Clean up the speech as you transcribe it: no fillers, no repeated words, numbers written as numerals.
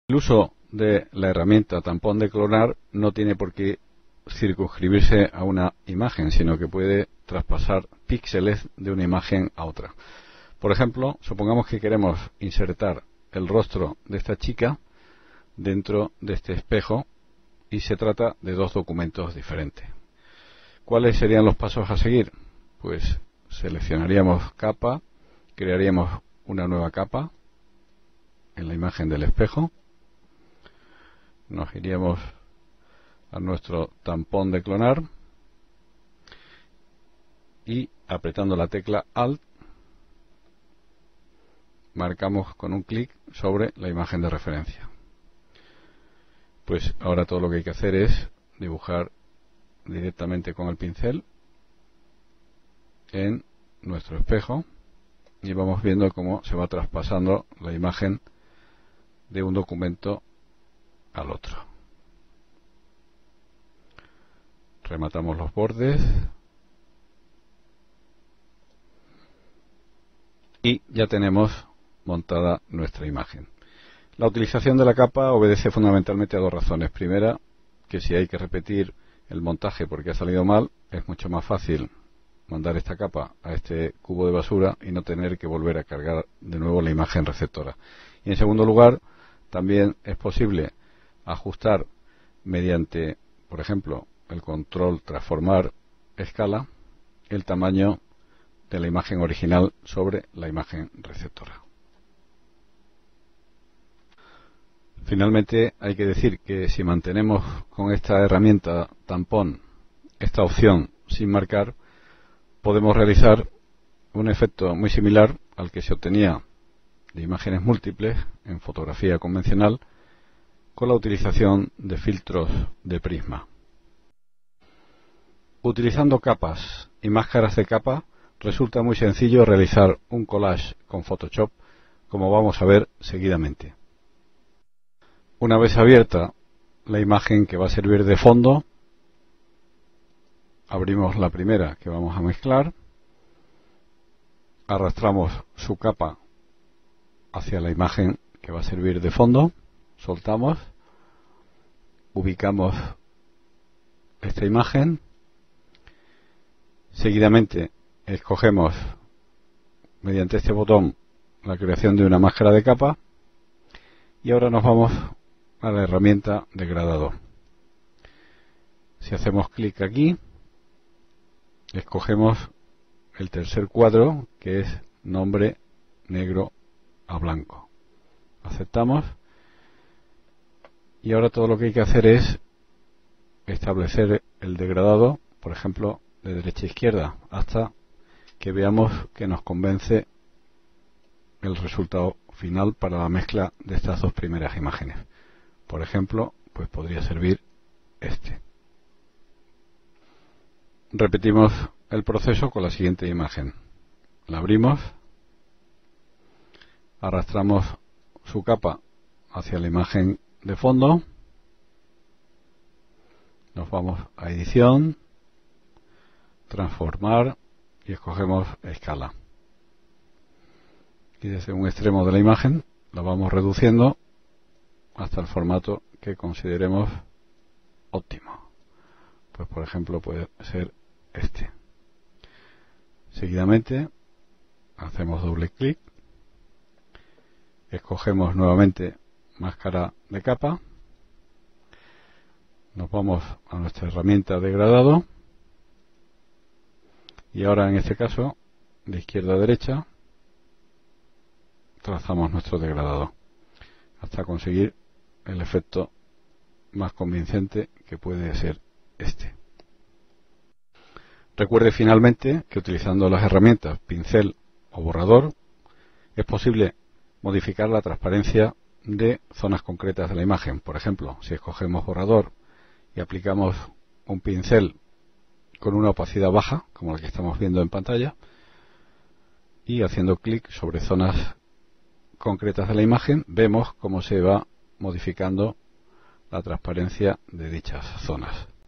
El uso de la herramienta tampón de clonar no tiene por qué circunscribirse a una imagen, sino que puede traspasar píxeles de una imagen a otra. Por ejemplo, supongamos que queremos insertar el rostro de esta chica dentro de este espejo y se trata de dos documentos diferentes. ¿Cuáles serían los pasos a seguir? Pues seleccionaríamos capa, crearíamos una nueva capa en la imagen del espejo, nos iríamos a nuestro tampón de clonar y apretando la tecla Alt marcamos con un clic sobre la imagen de referencia. Pues ahora todo lo que hay que hacer es dibujar directamente con el pincel en nuestro espejo y vamos viendo cómo se va traspasando la imagen de un documento al otro. Rematamos los bordes y ya tenemos montada nuestra imagen. La utilización de la capa obedece fundamentalmente a dos razones. Primera, que si hay que repetir el montaje porque ha salido mal, es mucho más fácil mandar esta capa a este cubo de basura y no tener que volver a cargar de nuevo la imagen receptora. Y en segundo lugar, también es posible ajustar mediante, por ejemplo, el control transformar escala, el tamaño de la imagen original sobre la imagen receptora. Finalmente, hay que decir que si mantenemos con esta herramienta tampón esta opción sin marcar, podemos realizar un efecto muy similar al que se obtenía de imágenes múltiples en fotografía convencional con la utilización de filtros de prisma. Utilizando capas y máscaras de capa, resulta muy sencillo realizar un collage con Photoshop, como vamos a ver seguidamente. Una vez abierta la imagen que va a servir de fondo, abrimos la primera que vamos a mezclar, arrastramos su capa hacia la imagen que va a servir de fondo, soltamos, ubicamos esta imagen, seguidamente escogemos mediante este botón la creación de una máscara de capa y ahora nos vamos a la herramienta degradador. Si hacemos clic aquí, escogemos el tercer cuadro que es nombre negro a blanco. Aceptamos y ahora todo lo que hay que hacer es establecer el degradado, por ejemplo, de derecha a izquierda, hasta que veamos que nos convence el resultado final para la mezcla de estas dos primeras imágenes. Por ejemplo, pues podría servir este. Repetimos el proceso con la siguiente imagen. La abrimos, arrastramos su capa hacia la imagen de fondo, nos vamos a edición, transformar y escogemos escala. Y desde un extremo de la imagen la vamos reduciendo hasta el formato que consideremos óptimo. Pues por ejemplo puede ser este. Seguidamente hacemos doble clic, escogemos nuevamente máscara de capa, nos vamos a nuestra herramienta degradado y ahora en este caso de izquierda a derecha trazamos nuestro degradado hasta conseguir el efecto más convincente que puede ser este. Recuerde finalmente que utilizando las herramientas pincel o borrador es posible modificar la transparencia de zonas concretas de la imagen. Por ejemplo, si escogemos borrador y aplicamos un pincel con una opacidad baja, como la que estamos viendo en pantalla, y haciendo clic sobre zonas concretas de la imagen, vemos cómo se va modificando la transparencia de dichas zonas.